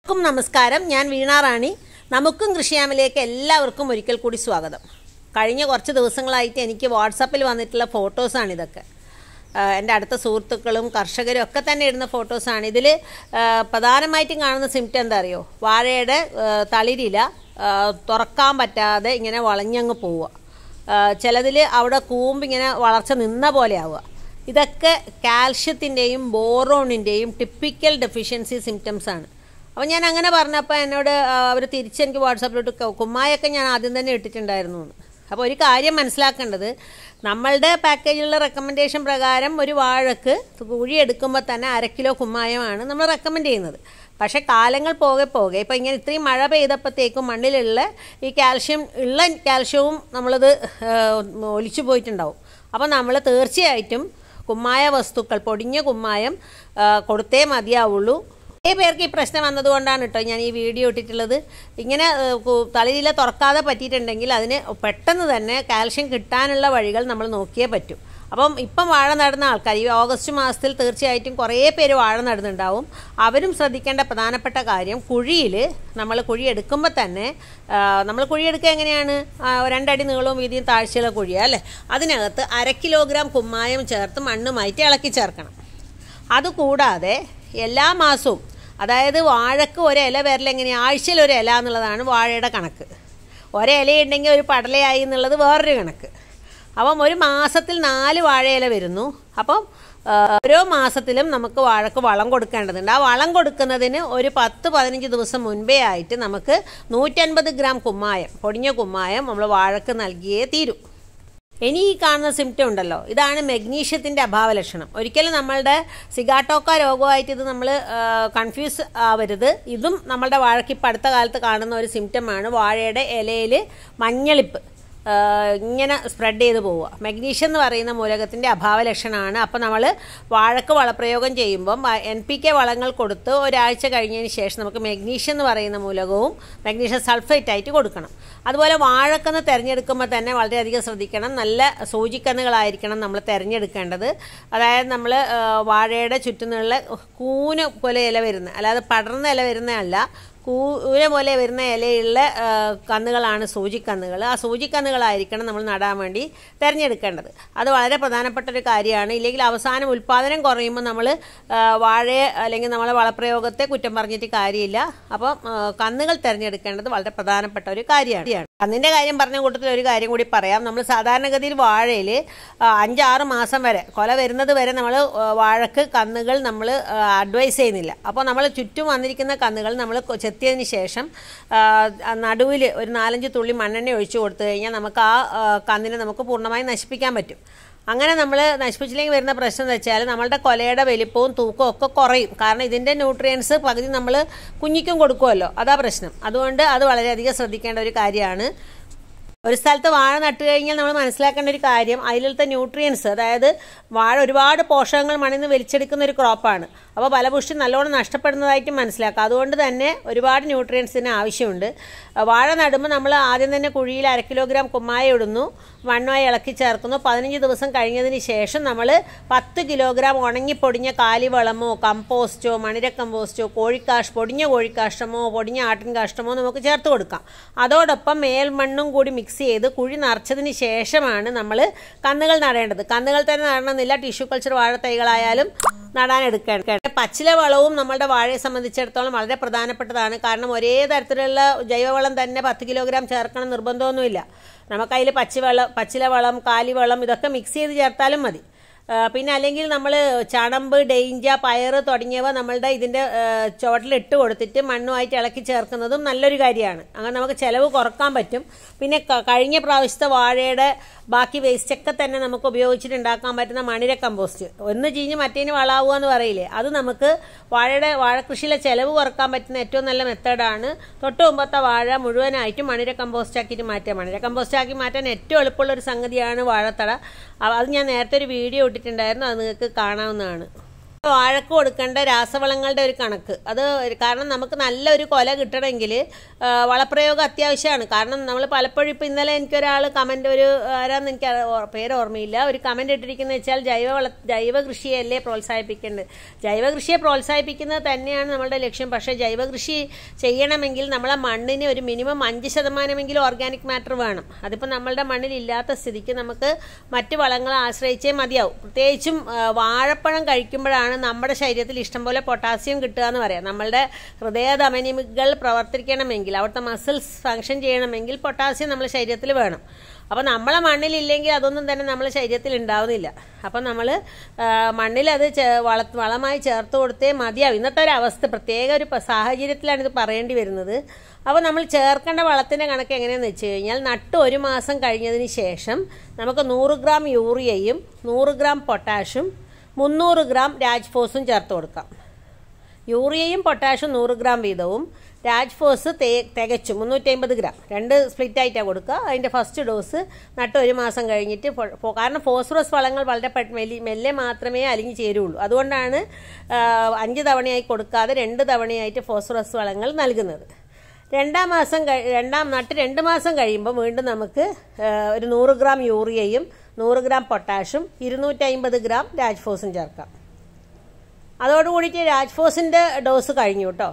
നമസ്കാരം. ഞാൻ വീണ റാണി. നമുക്കും കൃഷിയാമിലേക്ക് എല്ലാവർക്കും ഒരിക്കൽ കൂടി സ്വാഗതം. കഴിഞ്ഞ കുറച്ച് ദിവസങ്ങളായിട്ട് എനിക്ക് വാട്സാപ്പിൽ വന്നിട്ടുള്ള ഫോട്ടോസാണ് ഇതൊക്കെ. എൻ്റെ അടുത്ത സുഹൃത്തുക്കളും കർഷകരും ഒക്കെ തന്നെ ഇടുന്ന ഫോട്ടോസാണ്. ഇതിൽ പ്രധാനമായിട്ടും കാണുന്ന സിംറ്റം എന്താ അറിയോ? വാഴയുടെ തളിരില തുറക്കാൻ പറ്റാതെ ഇങ്ങനെ വളഞ്ഞങ്ങ് പോവുക. ചിലതിൽ അവിടെ കൂമ്പിങ്ങനെ വളർച്ച നിന്ന പോലെ ആവുക. ഇതൊക്കെ കാൽഷ്യത്തിൻ്റെയും ബോറോണിൻ്റെയും ടിപ്പിക്കൽ ഡെഫിഷ്യൻസി സിംറ്റംസാണ്. അപ്പോൾ ഞാൻ അങ്ങനെ പറഞ്ഞപ്പോൾ എന്നോട് അവർ തിരിച്ചെനിക്ക് വാട്സാപ്പിലോട്ട് കുമ്മായൊക്കെ ഞാൻ ആദ്യം തന്നെ ഇട്ടിട്ടുണ്ടായിരുന്നു എന്ന്. അപ്പോൾ ഒരു കാര്യം മനസ്സിലാക്കേണ്ടത്, നമ്മളുടെ പാക്കേജിലുള്ള റെക്കമെൻഡേഷൻ പ്രകാരം ഒരു വാഴക്ക് കുഴിയെടുക്കുമ്പോൾ തന്നെ 1/2 കിലോ കുമ്മായമാണ് നമ്മൾ റെക്കമെൻഡ് ചെയ്യുന്നത്. പക്ഷേ കാലങ്ങൾ പോകെ പോകെ ഇപ്പോൾ ഇങ്ങനെ ഇത്രയും മഴ പെയ്തപ്പോഴത്തേക്കും മണ്ണിലുള്ള ഈ കാൽഷ്യവും നമ്മളത് ഒലിച്ചു പോയിട്ടുണ്ടാവും. അപ്പോൾ നമ്മൾ തീർച്ചയായിട്ടും കുമ്മായ വസ്തുക്കൾ, പൊടിഞ്ഞ കുമ്മായം കൊടുത്തേ മതിയാവുള്ളൂ. കുറേ പേർക്ക് ഈ പ്രശ്നം വന്നതുകൊണ്ടാണ് കേട്ടോ ഞാൻ ഈ വീഡിയോ ഇട്ടിട്ടുള്ളത്. ഇങ്ങനെ തളിരില തുറക്കാതെ പറ്റിയിട്ടുണ്ടെങ്കിൽ അതിന് പെട്ടെന്ന് തന്നെ കാൽഷ്യം കിട്ടാനുള്ള വഴികൾ നമ്മൾ നോക്കിയേ പറ്റൂ. അപ്പം ഇപ്പം വാഴ നടുന്ന ആൾക്കാർ ഈ ഓഗസ്റ്റ് മാസത്തിൽ തീർച്ചയായിട്ടും കുറേ പേര് വാഴ നടുന്നുണ്ടാവും. അവരും ശ്രദ്ധിക്കേണ്ട പ്രധാനപ്പെട്ട കാര്യം, കുഴിയിൽ നമ്മൾ കുഴി എടുക്കുമ്പോൾ തന്നെ നമ്മൾ കുഴിയെടുക്കുക എങ്ങനെയാണ്? 2 അടി നീളവും വീതിയും താഴ്ചയുള്ള കുഴിയാണ് അല്ലേ? അതിനകത്ത് 1/2 കിലോഗ്രാം കുമ്മായം ചേർത്ത് മണ്ണുമായിട്ട് ഇളക്കി ചേർക്കണം. അതുകൂടാതെ എല്ലാ മാസവും, അതായത് വാഴക്ക് ഒരില വരൽ എങ്ങനെയാണ്? ആഴ്ചയിൽ ഒരു ഇല എന്നുള്ളതാണ് വാഴയുടെ കണക്ക്. ഒരിലയുണ്ടെങ്കിൽ ഒരു പടലയായി എന്നുള്ളത് വേറൊരു കണക്ക്. അപ്പം ഒരു മാസത്തിൽ 4 വാഴയില വരുന്നു. അപ്പം ഓരോ മാസത്തിലും നമുക്ക് വാഴക്ക് വളം കൊടുക്കേണ്ടതുണ്ട്. ആ വളം കൊടുക്കുന്നതിന് ഒരു 10-15 ദിവസം മുൻപേ ആയിട്ട് നമുക്ക് 150 ഗ്രാം കുമ്മായം, പൊടിഞ്ഞ കുമ്മായം നമ്മൾ വാഴക്ക് നൽകിയേ തീരൂ. ഇനി ഈ കാണുന്ന സിംറ്റം ഉണ്ടല്ലോ, ഇതാണ് മെഗ്നീഷ്യത്തിൻ്റെ അഭാവ ലക്ഷണം. ഒരിക്കലും നമ്മളുടെ സിഗാട്ടോക്ക രോഗമായിട്ട് ഇത് നമ്മൾ കൺഫ്യൂസ് ആവരുത്. ഇതും നമ്മളുടെ വാഴയ്ക്ക് ഇപ്പം അടുത്ത കാലത്ത് കാണുന്ന ഒരു സിംറ്റമാണ്. വാഴയുടെ ഇലയിൽ മഞ്ഞളിപ്പ് ഇങ്ങനെ സ്പ്രെഡ് ചെയ്ത് പോവുക. മെഗ്നീഷ്യം എന്ന് പറയുന്ന മൂലകത്തിൻ്റെ അഭാവ ലക്ഷണമാണ്. അപ്പോൾ നമ്മൾ വാഴക്ക് വളപ്രയോഗം ചെയ്യുമ്പം NPK വളങ്ങൾ കൊടുത്ത് ഒരാഴ്ച കഴിഞ്ഞതിന് ശേഷം നമുക്ക് മെഗ്നീഷ്യം എന്ന് പറയുന്ന മൂലകവും മെഗ്നീഷ്യം സൾഫേറ്റ് ആയിട്ട് കൊടുക്കണം. അതുപോലെ വാഴക്കന്ന് തിരഞ്ഞെടുക്കുമ്പോൾ തന്നെ വളരെയധികം ശ്രദ്ധിക്കണം. നല്ല സൂചിക്കന്നുകളായിരിക്കണം നമ്മൾ തിരഞ്ഞെടുക്കേണ്ടത്. അതായത് നമ്മൾ വാഴയുടെ ചുറ്റുമുള്ള കൂന പോലെ ഇല വരുന്ന, അല്ലാതെ പടർന്ന ഇല വരുന്നതല്ല, കൂന പോലെ വരുന്ന ഇലയുള്ള കന്നുകളാണ് സൂചിക്കന്നുകൾ. ആ സൂചിക്കന്നുകളായിരിക്കണം നമ്മൾ നടാൻ വേണ്ടി തിരഞ്ഞെടുക്കേണ്ടത്. അത് വളരെ പ്രധാനപ്പെട്ട ഒരു കാര്യമാണ്. ഇല്ലെങ്കിൽ അവസാനം ഉൽപ്പാദനം കുറയുമ്പോൾ നമ്മൾ വാഴയെ അല്ലെങ്കിൽ നമ്മളെ വളപ്രയോഗത്തെ കുറ്റം പറഞ്ഞിട്ട് കാര്യമില്ല. അപ്പം കന്നുകൾ തിരഞ്ഞെടുക്കേണ്ടത് വളരെ പ്രധാനപ്പെട്ട ഒരു കാര്യമാണ്. കന്നിൻ്റെ കാര്യം പറഞ്ഞ കൂട്ടത്തിൽ ഒരു കാര്യം കൂടി പറയാം. നമ്മൾ സാധാരണഗതിയിൽ വാഴയിൽ 5-6 മാസം വരെ, കൊല വരുന്നത് വരെ നമ്മൾ വാഴക്ക് കന്നുകൾ നമ്മൾ അഡ്വൈസ് ചെയ്യുന്നില്ല. അപ്പോൾ നമ്മൾ ചുറ്റും വന്നിരിക്കുന്ന കന്നുകൾ നമ്മൾ ചെത്തിയതിന് ശേഷം നടുവിൽ ഒരു 4-5 തുള്ളി മണ്ണെണ്ണ ഒഴിച്ചു കൊടുത്തു കഴിഞ്ഞാൽ നമുക്ക് ആ കന്നിനെ നമുക്ക് പൂർണ്ണമായും നശിപ്പിക്കാൻ പറ്റും. അങ്ങനെ നമ്മൾ നശിപ്പിച്ചില്ലെങ്കിൽ വരുന്ന പ്രശ്നം എന്ന് വെച്ചാൽ നമ്മളുടെ കൊലയുടെ വലിപ്പവും തൂക്കവും ഒക്കെ കുറയും. കാരണം ഇതിൻ്റെ ന്യൂട്രിയൻസ് പകുതി നമ്മൾ കുഞ്ഞിക്കും കൊടുക്കുമല്ലോ, അതാ പ്രശ്നം. അതുകൊണ്ട് അത് വളരെയധികം ശ്രദ്ധിക്കേണ്ട ഒരു കാര്യമാണ്. ഒരു സ്ഥലത്ത് വാഴ നട്ടു കഴിഞ്ഞാൽ നമ്മൾ മനസ്സിലാക്കേണ്ട ഒരു കാര്യം, അതിലത്തെ ന്യൂട്രിയൻസ്, അതായത് വാഴ ഒരുപാട് പോഷകങ്ങൾ മണ്ണിൽ നിന്ന് വലിച്ചെടുക്കുന്ന ഒരു ക്രോപ്പാണ്. അപ്പോൾ ഫലപുഷ്ടി നല്ലോണം നഷ്ടപ്പെടുന്നതായിട്ട് മനസ്സിലാക്കുക. അതുകൊണ്ട് തന്നെ ഒരുപാട് ന്യൂട്രിയൻസിന് ആവശ്യമുണ്ട്. വാഴ നടുമ്പോൾ നമ്മൾ ആദ്യം തന്നെ കുഴിയിൽ 1/2 കിലോഗ്രാം കുമ്മായം ഇടുന്നു, മണ്ണുമായി ഇളക്കി ചേർക്കുന്നു. 15 ദിവസം കഴിഞ്ഞതിന് ശേഷം നമ്മൾ 10 കിലോഗ്രാം ഉണങ്ങിപ്പൊടിഞ്ഞ കാലിവളമോ കമ്പോസ്റ്റോ മണിര കമ്പോസ്റ്റോ പൊടിഞ്ഞ കോഴിക്കാഷ്ടമോ പൊടിഞ്ഞ ആട്ടിൻ കാഷ്ടമോ നമുക്ക് ചേർത്ത് കൊടുക്കാം. അതോടൊപ്പം മേൽമണ്ണും കൂടി മിക്സ് ചെയ്ത് കുഴി നിറച്ചതിന് ശേഷമാണ് നമ്മൾ കന്നുകൾ നടേണ്ടത്. കന്നുകൾ തന്നെ നടണമെന്നില്ല, ടിഷ്യൂ കൾച്ചർ വാഴത്തൈകളായാലും നടാൻ എടുക്കേണ്ടത്. പച്ചില വളവും നമ്മളുടെ വാഴയെ സംബന്ധിച്ചിടത്തോളം വളരെ പ്രധാനപ്പെട്ടതാണ്. കാരണം ഒരേ തരത്തിലുള്ള ജൈവവളം തന്നെ 10 കിലോഗ്രാം ചേർക്കണം നിർബന്ധമൊന്നുമില്ല. നമുക്കതിൽ പച്ചില വളം, കാലിവളം ഇതൊക്കെ മിക്സ് ചെയ്ത് ചേർത്താലും മതി. പിന്നെ അല്ലെങ്കിൽ നമ്മൾ ചണമ്പ്, ഡെയിഞ്ച, പയറ് തുടങ്ങിയവ നമ്മളുടെ ഇതിൻ്റെ ചുവട്ടിലിട്ട് കൊടുത്തിട്ട് മണ്ണുമായിട്ട് ഇളക്കി ചേർക്കുന്നതും നല്ലൊരു കാര്യമാണ്. അങ്ങനെ നമുക്ക് ചിലവ് കുറക്കാൻ പറ്റും. പിന്നെ കഴിഞ്ഞ പ്രാവശ്യത്തെ വാഴയുടെ ബാക്കി വേസ്റ്റൊക്കെ തന്നെ നമുക്ക് ഉപയോഗിച്ചിട്ട് ഉണ്ടാക്കാൻ പറ്റുന്ന മണിര കമ്പോസ്റ്റ്, ഒന്ന് ചീഞ്ഞ് മറ്റേന് വളാവുക എന്ന് പറയില്ലേ, അത് നമുക്ക് വാഴക്കൃഷിയിലെ ചിലവ് കുറക്കാൻ പറ്റുന്ന ഏറ്റവും നല്ല മെത്തേഡാണ്. തൊട്ട് മുമ്പത്തെ വാഴ മുഴുവനായിട്ടും മണിര കമ്പോസ്റ്റ് ആക്കിയിട്ട് മാറ്റുക. മണിര കമ്പോസ്റ്റ് ആക്കി മാറ്റാൻ ഏറ്റവും എളുപ്പമുള്ള ഒരു സംഗതിയാണ് വാഴത്തട. അത് ഞാൻ നേരത്തെ ഒരു വീഡിയോ ഇട്ടിട്ടുണ്ടായിരുന്നു, അത് നിങ്ങൾക്ക് കാണാവുന്നതാണ്. വാഴക്ക് കൊടുക്കേണ്ട രാസവളങ്ങളുടെ ഒരു കണക്ക്, അത് കാരണം നമുക്ക് നല്ലൊരു കൊല കിട്ടണമെങ്കിൽ വളപ്രയോഗം അത്യാവശ്യമാണ്. കാരണം നമ്മൾ പലപ്പോഴും ഇപ്പോൾ ഇന്നലെ എനിക്കൊരാൾ കമൻറ്റ്, ഒരു ആരാന്ന് എനിക്ക് പേര് ഓർമ്മയില്ല, ഒരു കമൻറ്റ് ഇട്ടിരിക്കുന്നത് വെച്ചാൽ ജൈവ കൃഷിയല്ലേ പ്രോത്സാഹിപ്പിക്കേണ്ടത്. ജൈവ കൃഷിയെ പ്രോത്സാഹിപ്പിക്കുന്നത് തന്നെയാണ് നമ്മളുടെ ലക്ഷ്യം. പക്ഷേ ജൈവ കൃഷി ചെയ്യണമെങ്കിൽ നമ്മളെ മണ്ണിന് ഒരു മിനിമം 5% ഓർഗാനിക് മാറ്റർ വേണം. അതിപ്പോൾ നമ്മളുടെ മണ്ണിലില്ലാത്ത സ്ഥിതിക്ക് നമുക്ക് മറ്റ് വളങ്ങളെ ആശ്രയിച്ചേ മതിയാവും. പ്രത്യേകിച്ചും വാഴപ്പഴം കഴിക്കുമ്പോഴാണ് നമ്മുടെ ശരീരത്തിൽ ഇഷ്ടംപോലെ പൊട്ടാസ്യം കിട്ടുക എന്ന് പറയാം. നമ്മളുടെ ഹൃദയധമനികൾ പ്രവർത്തിക്കണമെങ്കിൽ, അവിടുത്തെ മസിൽസ് ഫങ്ഷൻ ചെയ്യണമെങ്കിൽ പൊട്ടാസ്യം നമ്മുടെ ശരീരത്തിൽ വേണം. അപ്പോൾ നമ്മളെ മണ്ണിലില്ലെങ്കിൽ അതൊന്നും തന്നെ നമ്മുടെ ശരീരത്തിൽ ഉണ്ടാവുന്നില്ല. അപ്പം നമ്മൾ മണ്ണിലത് വളമായി ചേർത്ത് കൊടുത്തേ മതിയാവും. ഇന്നത്തെ ഒരു അവസ്ഥ, പ്രത്യേക ഒരു സാഹചര്യത്തിലാണ് ഇത് പറയേണ്ടി വരുന്നത്. അപ്പോൾ നമ്മൾ ചേർക്കേണ്ട വളത്തിൻ്റെ കണക്ക് എങ്ങനെയാണെന്ന് വെച്ച് കഴിഞ്ഞാൽ, നട്ട് 1 മാസം കഴിഞ്ഞതിന് ശേഷം നമുക്ക് 100 ഗ്രാം യൂറിയയും 100 ഗ്രാം പൊട്ടാഷും 300 ഗ്രാം രാജ്ഫോസും ചേർത്ത് കൊടുക്കാം. യൂറിയയും പൊട്ടാഷും 100 ഗ്രാം വീതവും, രാജ്ഫോസ് തികച്ചും 350 ഗ്രാം, 2 സ്പ്ലിറ്റ് ആയിട്ടാണ് കൊടുക്കുക. അതിൻ്റെ ഫസ്റ്റ് ഡോസ് നട്ട് 1 മാസം കഴിഞ്ഞിട്ട്, കാരണം ഫോസ്ഫറസ് വളങ്ങൾ വളരെ മെല്ലെ മാത്രമേ അലിഞ്ഞു ചേരുള്ളൂ. അതുകൊണ്ടാണ് 5 തവണയായി കൊടുക്കാതെ 2 തവണയായിട്ട് ഫോസ്ഫറസ് വളങ്ങൾ നൽകുന്നത്. നട്ട് 2 മാസം കഴിയുമ്പോൾ വീണ്ടും നമുക്ക് ഒരു 100 ഗ്രാം യൂറിയയും 100 ഗ്രാം പൊട്ടാഷും 250 ഗ്രാം രാജ്ഫോസും ചേർക്കാം. അതോടുകൂടിയിട്ട് രാജ്ഫോസിൻ്റെ ഡോസ് കഴിഞ്ഞു കേട്ടോ.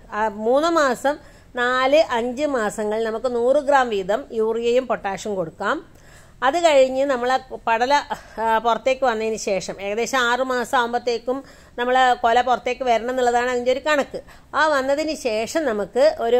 3 മാസം, 4, 5 മാസങ്ങൾ നമുക്ക് 100 ഗ്രാം വീതം യൂറിയയും പൊട്ടാഷും കൊടുക്കാം. അത് കഴിഞ്ഞ് നമ്മളെ പടല പുറത്തേക്ക് വന്നതിന് ശേഷം ഏകദേശം 6 മാസം ആകുമ്പോഴത്തേക്കും നമ്മൾ കൊല പുറത്തേക്ക് വരണം എന്നുള്ളതാണ് അതിൻ്റെ ഒരു കണക്ക്. ആ വന്നതിന് ശേഷം നമുക്ക് ഒരു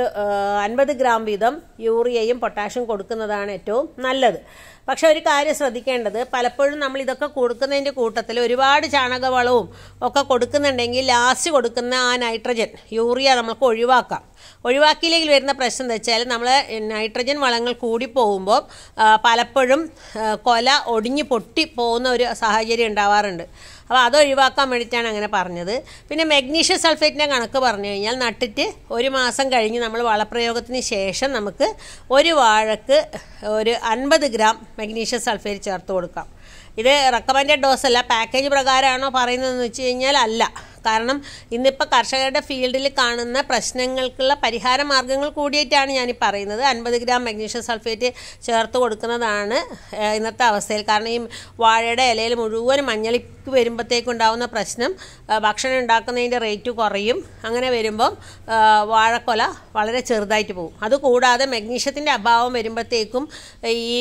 50 ഗ്രാം വീതം യൂറിയയും പൊട്ടാഷും കൊടുക്കുന്നതാണ് ഏറ്റവും നല്ലത്. പക്ഷെ ഒരു കാര്യം ശ്രദ്ധിക്കേണ്ടത്, പലപ്പോഴും നമ്മൾ ഇതൊക്കെ കൊടുക്കുന്നതിൻ്റെ കൂട്ടത്തിൽ ഒരുപാട് ചാണകവളവും ഒക്കെ കൊടുക്കുന്നുണ്ടെങ്കിൽ ലാസ്റ്റ് കൊടുക്കുന്ന ആ നൈട്രജൻ, യൂറിയ നമുക്ക് ഒഴിവാക്കാം. ഒഴിവാക്കിയില്ലെങ്കിൽ വരുന്ന പ്രശ്നം എന്താ വെച്ചാൽ, നമ്മൾ നൈട്രജൻ വളങ്ങൾ കൂടി പോകുമ്പോൾ പലപ്പോഴും കൊല ഒടിഞ്ഞ് പൊട്ടി പോകുന്ന ഒരു സാഹചര്യം ഉണ്ടാവാറുണ്ട്. അപ്പോൾ അത് ഒഴിവാക്കാൻ വേണ്ടിയിട്ടാണ് അങ്ങനെ പറഞ്ഞത്. പിന്നെ മഗ്നീഷ്യം സൾഫേറ്റിൻ്റെ കണക്ക് പറഞ്ഞു കഴിഞ്ഞാൽ, നട്ടിട്ട് 1 മാസം കഴിഞ്ഞ് നമ്മൾ വളപ്രയോഗത്തിന് ശേഷം നമുക്ക് ഒരു വാഴക്ക് ഒരു 50 ഗ്രാം മഗ്നീഷ്യം സൾഫേറ്റ് ചേർത്ത് കൊടുക്കാം. ഇത് റെക്കമെൻഡഡ് ഡോസ് അല്ല, പാക്കേജ് പ്രകാരമാണോ പറയുന്നതെന്ന് വെച്ച് കഴിഞ്ഞാൽ അല്ല. കാരണം ഇന്നിപ്പോൾ കർഷകരുടെ ഫീൽഡിൽ കാണുന്ന പ്രശ്നങ്ങൾക്കുള്ള പരിഹാര മാർഗ്ഗങ്ങൾ കൂടിയിട്ടാണ് ഞാനീ പറയുന്നത്. 50 ഗ്രാം മഗ്നീഷ്യം സൾഫേറ്റ് ചേർത്ത് കൊടുക്കുന്നതാണ് ഇന്നത്തെ അവസ്ഥയിൽ. കാരണം ഈ വാഴയുടെ ഇലയിൽ മുഴുവൻ മഞ്ഞളിപ്പ് വരുമ്പോഴത്തേക്കുണ്ടാവുന്ന പ്രശ്നം, ഭക്ഷണം ഉണ്ടാക്കുന്നതിൻ്റെ റേറ്റ് കുറയും. അങ്ങനെ വരുമ്പം വാഴക്കൊല വളരെ ചെറുതായിട്ട് പോകും. അതുകൂടാതെ മഗ്നീഷ്യത്തിൻ്റെ അഭാവം വരുമ്പോഴത്തേക്കും ഈ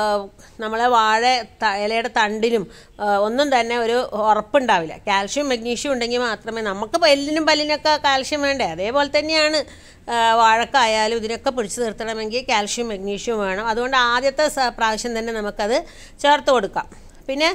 നമ്മളെ വാഴ ഇലയുടെ തണ്ടിനും ഒന്നും തന്നെ ഒരു ഉറപ്പുണ്ടാവില്ല. കാൽഷ്യം മഗ്നീഷ്യം ഉണ്ടെങ്കിൽ മാത്രമേ, നമുക്ക് എല്ലിനും പല്ലിനൊക്കെ കാൽഷ്യം വേണ്ടേ, അതേപോലെ തന്നെയാണ് വാഴക്കായാലും ഇതിനൊക്കെ പിടിച്ചു നിർത്തണമെങ്കിൽ കാൽഷ്യം മഗ്നീഷ്യം വേണം. അതുകൊണ്ട് ആദ്യത്തെ പ്രാവശ്യം തന്നെ നമുക്കത് ചേർത്ത് കൊടുക്കാം. പിന്നെ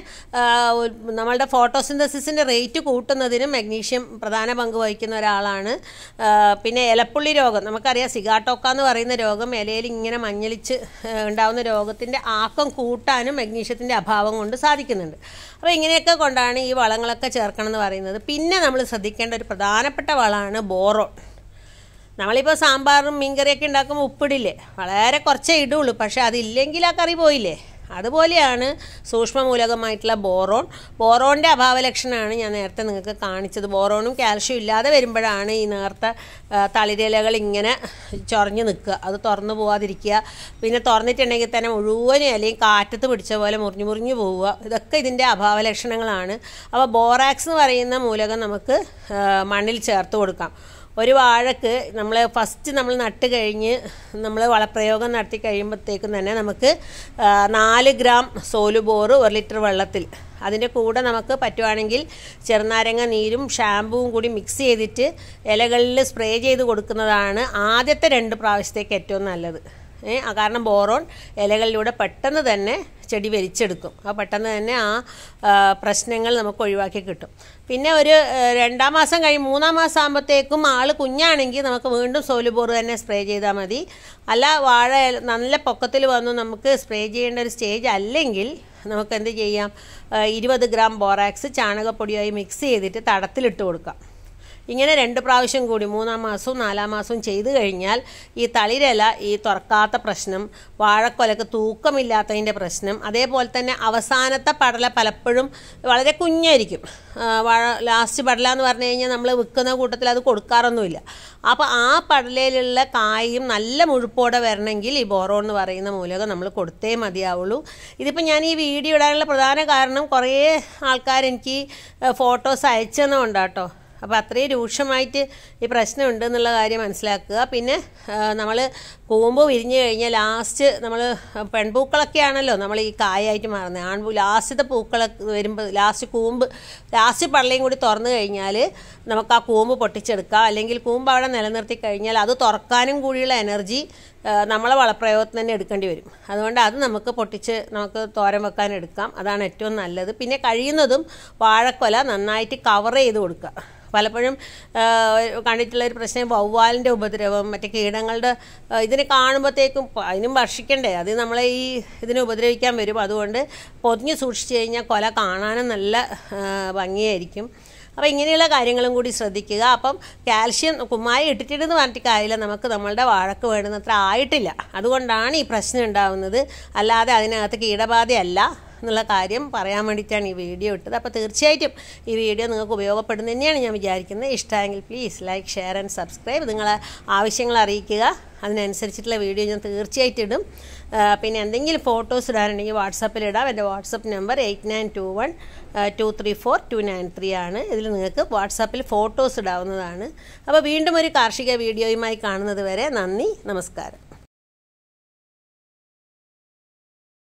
നമ്മളുടെ ഫോട്ടോസിന്തസിസിൻ്റെ റേറ്റ് കൂട്ടുന്നതിനും മഗ്നീഷ്യം പ്രധാന പങ്ക് വഹിക്കുന്ന ഒരാളാണ്. പിന്നെ ഇലപ്പുള്ളി രോഗം, നമുക്കറിയാം സിഗാട്ടോക്ക എന്ന് പറയുന്ന രോഗം, ഇലയിൽ ഇങ്ങനെ മഞ്ഞളിച്ച് ഉണ്ടാകുന്ന രോഗത്തിൻ്റെ ആക്കം കൂട്ടാനും മഗ്നീഷ്യത്തിൻ്റെ അഭാവം കൊണ്ട് സാധിക്കുന്നുണ്ട്. അപ്പോൾ ഇങ്ങനെയൊക്കെ കൊണ്ടാണ് ഈ വളങ്ങളൊക്കെ ചേർക്കണം എന്ന് പറയുന്നത്. പിന്നെ നമ്മൾ ശ്രദ്ധിക്കേണ്ട ഒരു പ്രധാനപ്പെട്ട വളമാണ് ബോറോൺ. നമ്മളിപ്പോൾ സാമ്പാറും മീൻകറിയൊക്കെ ഉണ്ടാക്കുമ്പോൾ ഉപ്പിടില്ലേ, വളരെ കുറച്ചേ ഇടുള്ളൂ. പക്ഷേ അതില്ലെങ്കിൽ ആ കറി പോയില്ലേ. അതുപോലെയാണ് സൂക്ഷ്മമൂലകമായിട്ടുള്ള ബോറോണിൻ്റെ അഭാവലക്ഷണമാണ് ഞാൻ നേരത്തെ നിങ്ങൾക്ക് കാണിച്ചത്. ബോറോണും കാൽഷ്യം ഇല്ലാതെ വരുമ്പോഴാണ് ഈ നേർത്ത തളിരിലകൾ ഇങ്ങനെ ചൊറഞ്ഞ് നിൽക്കുക, അത് തുറന്നു പോകാതിരിക്കുക. പിന്നെ തുറന്നിട്ടുണ്ടെങ്കിൽ തന്നെ മുഴുവനും അല്ലെങ്കിൽ കാറ്റത്ത് പിടിച്ച പോലെ മുറിഞ്ഞു പോവുക. ഇതൊക്കെ ഇതിൻ്റെ അഭാവലക്ഷണങ്ങളാണ്. അപ്പോൾ ബോറാക്സ് എന്ന് പറയുന്ന മൂലകം നമുക്ക് മണ്ണിൽ ചേർത്ത് കൊടുക്കാം. ഒരു വാഴക്ക് നമ്മൾ നട്ട് കഴിഞ്ഞ് നമ്മൾ വളപ്രയോഗം നടത്തി കഴിയുമ്പോഴത്തേക്കും തന്നെ നമുക്ക് 4 ഗ്രാം സോലുബോർ 1 ലിറ്റർ വെള്ളത്തിൽ, അതിൻ്റെ കൂടെ നമുക്ക് പറ്റുവാണെങ്കിൽ ചെറുനാരങ്ങ നീരും ഷാമ്പുവും കൂടി മിക്സ് ചെയ്തിട്ട് ഇലകളിൽ സ്പ്രേ ചെയ്ത് കൊടുക്കുന്നതാണ് ആദ്യത്തെ 2 പ്രാവശ്യത്തേക്ക് ഏറ്റവും നല്ലത്. കാരണം ബോറോൺ ഇലകളിലൂടെ പെട്ടെന്ന് തന്നെ ചെടി വലിച്ചെടുക്കും. അപ്പോൾ പെട്ടെന്ന് തന്നെ ആ പ്രശ്നങ്ങൾ നമുക്ക് ഒഴിവാക്കി കിട്ടും. പിന്നെ ഒരു 2 മാസം 3 മാസം ആകുമ്പോഴത്തേക്കും ആൾ കുഞ്ഞാണെങ്കിൽ നമുക്ക് വീണ്ടും സോലുബോർ തന്നെ സ്പ്രേ ചെയ്താൽ മതി. അല്ല, വാഴ നല്ല പൊക്കത്തിൽ വന്നു നമുക്ക് സ്പ്രേ ചെയ്യേണ്ട ഒരു സ്റ്റേജ് അല്ലെങ്കിൽ നമുക്ക് എന്ത് ചെയ്യാം, 20 ഗ്രാം ബോറാക്സ് ചാണകപ്പൊടിയായി മിക്സ് ചെയ്തിട്ട് തടത്തിലിട്ട് കൊടുക്കാം. ഇങ്ങനെ 2 പ്രാവശ്യം കൂടി 3-ാം മാസവും 4-ാം മാസവും ചെയ്തു കഴിഞ്ഞാൽ ഈ തളിരില ഈ തുറക്കാത്ത പ്രശ്നം, വാഴക്കൊലക്ക് തൂക്കമില്ലാത്തതിൻ്റെ പ്രശ്നം, അതേപോലെ തന്നെ അവസാനത്തെ പടല പലപ്പോഴും വളരെ കുഞ്ഞായിരിക്കും. ലാസ്റ്റ് പടല എന്ന് പറഞ്ഞു കഴിഞ്ഞാൽ നമ്മൾ വിൽക്കുന്ന കൂട്ടത്തിൽ അത് കൊടുക്കാറൊന്നുമില്ല. അപ്പോൾ ആ പടലയിലുള്ള കായും നല്ല മുഴുപ്പോടെ വരണമെങ്കിൽ ഈ ബോറോൺ എന്ന് പറയുന്ന മൂലകം നമ്മൾ കൊടുത്തേ മതിയാവുള്ളൂ. ഇതിപ്പോൾ ഞാൻ ഈ വീഡിയോ ഇടാനുള്ള പ്രധാന കാരണം കുറേ ആൾക്കാർ എനിക്ക് ഫോട്ടോസ് അയച്ചെന്നുണ്ട് കേട്ടോ. അപ്പോൾ അത്രയും രൂക്ഷമായിട്ട് ഈ പ്രശ്നം ഉണ്ടെന്നുള്ള കാര്യം മനസ്സിലാക്കുക. പിന്നെ നമ്മൾ കൂമ്പ് വിരിഞ്ഞ് കഴിഞ്ഞാൽ ലാസ്റ്റ് നമ്മൾ പെൺപൂക്കളൊക്കെ ആണല്ലോ നമ്മൾ ഈ കായായിട്ട് മാറുന്നത്. ലാസ്റ്റത്തെ പൂക്കളൊക്കെ വരുമ്പോൾ ലാസ്റ്റ് പടലയും കൂടി തുറന്നു കഴിഞ്ഞാൽ നമുക്ക് ആ കൂമ്പ് പൊട്ടിച്ചെടുക്കാം. അല്ലെങ്കിൽ കൂമ്പ് അവിടെ നിലനിർത്തി കഴിഞ്ഞാൽ അത് തുറക്കാനും കൂടിയുള്ള എനർജി നമ്മളെ വളപ്രയോഗത്തിൽ തന്നെ എടുക്കേണ്ടി വരും. അതുകൊണ്ട് അത് നമുക്ക് പൊട്ടിച്ച് നമുക്ക് തോരൻ വെക്കാൻ എടുക്കാം. അതാണ് ഏറ്റവും നല്ലത്. പിന്നെ കഴിയുന്നതും വാഴക്കൊല നന്നായിട്ട് കവർ ചെയ്ത് കൊടുക്കുക. പലപ്പോഴും കണ്ടിട്ടുള്ളൊരു പ്രശ്നം വവ്വാലിൻ്റെ ഉപദ്രവം, മറ്റേ കീടങ്ങളുടെ ഇതിനെ കാണുമ്പോഴത്തേക്കും അതിനും ഭക്ഷിക്കണ്ടേ, അത് നമ്മളെ ഈ ഇതിനെ ഉപദ്രവിക്കാൻ വരും. അതുകൊണ്ട് പൊതിഞ്ഞ് സൂക്ഷിച്ച് കഴിഞ്ഞാൽ കൊല കാണാനും നല്ല ഭംഗിയായിരിക്കും. അപ്പോൾ ഇങ്ങനെയുള്ള കാര്യങ്ങളും കൂടി ശ്രദ്ധിക്കുക. അപ്പം കാൽഷ്യം കുമ്മായി ഇട്ടിട്ടെന്ന് പറഞ്ഞിട്ട് കാര്യമില്ല, നമുക്ക് നമ്മളുടെ വാഴക്ക് വേണ്ടുന്നത്ര ആയിട്ടില്ല. അതുകൊണ്ടാണ് ഈ പ്രശ്നം ഉണ്ടാകുന്നത്, അല്ലാതെ അതിനകത്ത് കീടബാധയല്ല എന്നുള്ള കാര്യം പറയാൻ വേണ്ടിയിട്ടാണ് ഈ വീഡിയോ ഇട്ടത്. അപ്പോൾ തീർച്ചയായിട്ടും ഈ വീഡിയോ നിങ്ങൾക്ക് ഉപയോഗപ്പെടുന്നു തന്നെയാണ് ഞാൻ വിചാരിക്കുന്നത്. ഇഷ്ടമായെങ്കിൽ please like, share and subscribe. നിങ്ങളെ ആവശ്യങ്ങൾ അറിയിക്കുക, അതിനനുസരിച്ചിട്ടുള്ള വീഡിയോ ഞാൻ തീർച്ചയായിട്ടും ഇടും. പിന്നെ എന്തെങ്കിലും ഫോട്ടോസ് ഇടാനുണ്ടെങ്കിൽ വാട്സാപ്പിൽ ഇടാം. എൻ്റെ വാട്സപ്പ് നമ്പർ 8921234293 ആണ്. ഇതിൽ നിങ്ങൾക്ക് വാട്സാപ്പിൽ ഫോട്ടോസ് ഇടാവുന്നതാണ്. അപ്പോൾ വീണ്ടും ഒരു കാർഷിക വീഡിയോയുമായി കാണുന്നത് വരെ നന്ദി, നമസ്കാരം.